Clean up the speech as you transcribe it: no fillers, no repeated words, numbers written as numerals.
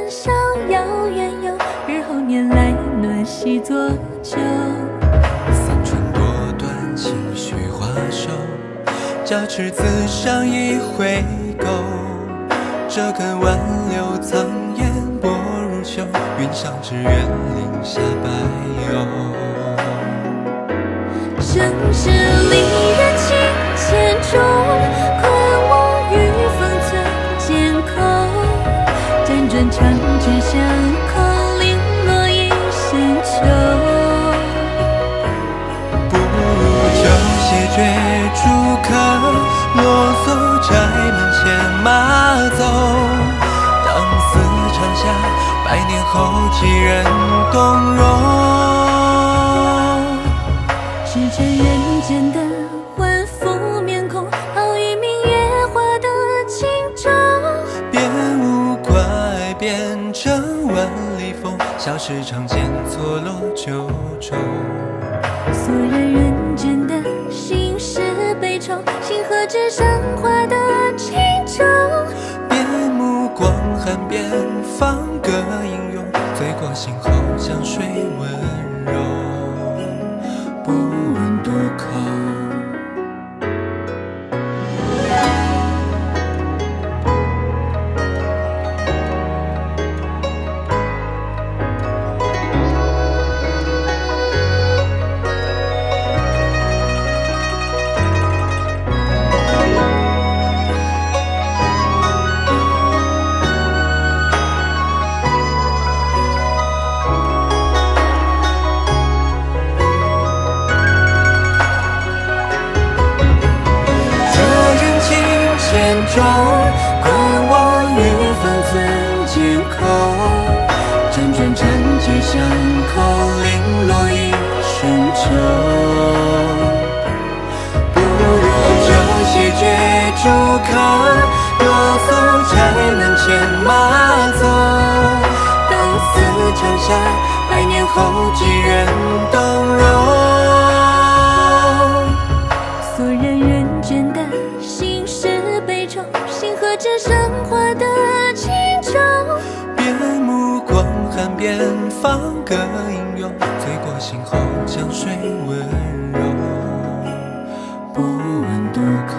逍遥远游，日后年来暖席作酒。 三春多短，情绪花瘦，交织自上一回勾。这根挽留苍烟薄如秋，云上只愿林下白鸥。 生是离人情千重，困我于风寸间口。辗转长卷巷口，零落一身秋。 不如就谢绝竹客，啰嗦宅门前马走。当思长下，百年后几人动容？ 只见人间的欢富面孔，好与明月画的轻舟。 变无怪，变成万里风，小时长剑错落九州。 所任人间的心事悲愁，星河之上画的轻舟。 变目光寒，变放歌吟咏，醉过醒后江水温柔，不问渡口。中困我于分寸间口，辗转长街巷口，零落一身秋。不如就谢绝竹客，啰嗦宅门前马走。当思长下，百年后几人动容？ 所任人间的心事悲愁，星河之上画的轻舟。 变目光寒，变放歌吟咏，醉过醒后江水温柔，不问渡口。